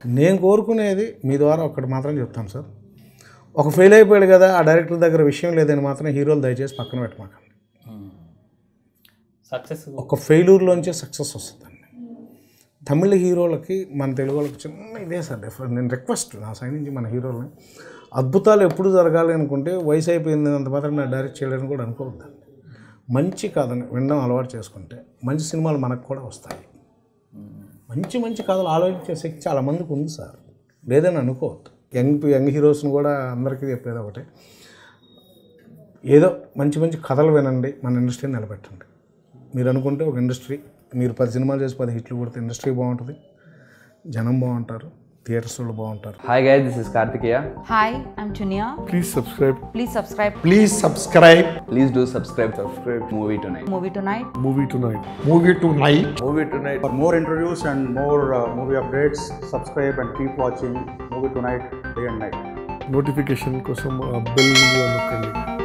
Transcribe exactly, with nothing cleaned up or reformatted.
నేను కోరుకునేది మీ ద్వారా ఒక్కటి మాత్రం చెప్తాను సార్. ఒక ఫెయిల్ అయిపోయాడు కదా ఆ డైరెక్టర్ దగ్గర విషయం లేదని మాత్రం హీరోలు దయచేసి పక్కన పెట్టమాకండి. సక్సెస్ ఒక ఫెయిల్యూర్లోంచే సక్సెస్ వస్తుందండి. తమిళ హీరోలకి మన తెలుగు వాళ్ళకి చిన్న ఇదే సార్ డిఫరెంట్. నేను రిక్వెస్ట్ నా సైడ్ నుంచి మన హీరోలని అద్భుతాలు ఎప్పుడు జరగాలి అనుకుంటే వయసు అయిపోయింది అంత మాత్రం నా డైరెక్ట్ చేయడానికి కూడా అనుకోవద్దండి. మంచి కథని వినడం అలవాటు చేసుకుంటే మంచి సినిమాలు మనకు కూడా వస్తాయి. మంచి మంచి కథలు ఆలోచించే శక్తి చాలా మందికి ఉంది సార్, లేదని అనుకోవద్దు. యంగ్ యంగ్ హీరోస్ని కూడా అందరికీ చెప్పేది ఒకటే, ఏదో మంచి మంచి కథలు వినండి, మన ఇండస్ట్రీని నిలబెట్టండి. మీరు అనుకుంటే ఒక ఇండస్ట్రీ మీరు పది సినిమాలు చేసి పది హిట్లు కొడితే ఇండస్ట్రీ బాగుంటుంది, జనం బాగుంటారు, థియేటర్స్ వాళ్ళు బాగుంటారు. Hi guys, this is Kartikeya. Hi, I'm Chunia. Please subscribe. Please subscribe. Please subscribe. Please do subscribe. Subscribe. Movie tonight. Movie tonight. Movie tonight. Movie tonight. Movie tonight. For more interviews and more uh, movie updates, subscribe and keep watching Movie Tonight day and night. Notification kosam bell nokkanడి.